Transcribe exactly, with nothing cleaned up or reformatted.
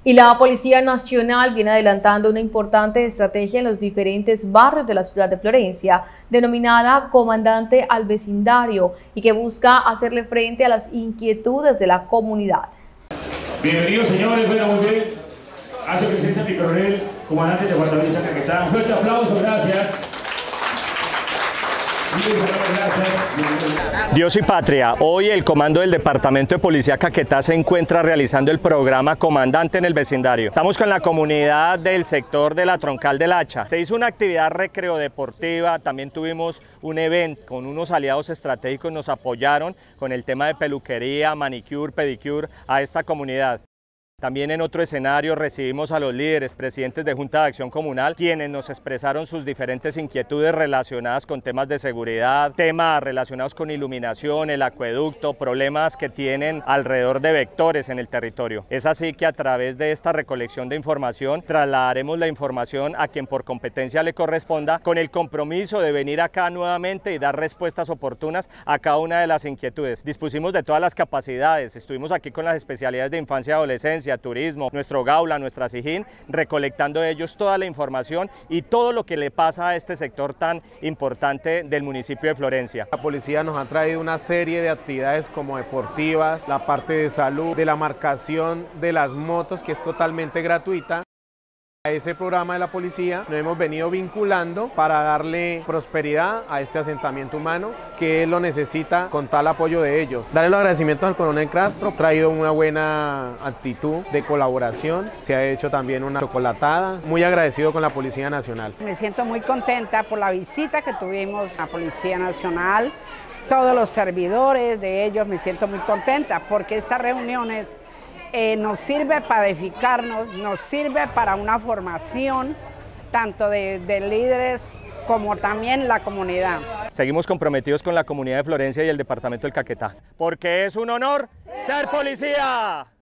Y la Policía Nacional viene adelantando una importante estrategia en los diferentes barrios de la ciudad de Florencia, denominada Comandante al Vecindario, y que busca hacerle frente a las inquietudes de la comunidad. Bienvenidos, señores, bueno, muy bien. Hace presencia mi coronel, comandante del departamento de Caquetá. Un fuerte aplauso, gracias. Dios y patria, hoy el comando del Departamento de Policía Caquetá se encuentra realizando el programa Comandante en el Vecindario. Estamos con la comunidad del sector de la Troncal del Hacha. Se hizo una actividad recreo-deportiva, también tuvimos un evento con unos aliados estratégicos, nos apoyaron con el tema de peluquería, manicure, pedicure a esta comunidad. También en otro escenario recibimos a los líderes, presidentes de Junta de Acción Comunal, quienes nos expresaron sus diferentes inquietudes relacionadas con temas de seguridad, temas relacionados con iluminación, el acueducto, problemas que tienen alrededor de vectores en el territorio. Es así que a través de esta recolección de información trasladaremos la información a quien por competencia le corresponda, con el compromiso de venir acá nuevamente y dar respuestas oportunas a cada una de las inquietudes. Dispusimos de todas las capacidades, estuvimos aquí con las especialidades de infancia y adolescencia, turismo, nuestro Gaula, nuestra SIJIN, recolectando de ellos toda la información y todo lo que le pasa a este sector tan importante del municipio de Florencia. La policía nos ha traído una serie de actividades como deportivas, la parte de salud, de la marcación de las motos, que es totalmente gratuita. A ese programa de la policía nos hemos venido vinculando para darle prosperidad a este asentamiento humano que lo necesita con tal apoyo de ellos. Darle los agradecimientos al coronel Castro, ha traído una buena actitud de colaboración, se ha hecho también una chocolatada, muy agradecido con la Policía Nacional. Me siento muy contenta por la visita que tuvimos a la Policía Nacional, todos los servidores de ellos, me siento muy contenta porque estas reuniones Eh, nos sirve para edificarnos, nos sirve para una formación tanto de, de líderes como también la comunidad. Seguimos comprometidos con la comunidad de Florencia y el departamento del Caquetá, porque es un honor ser policía.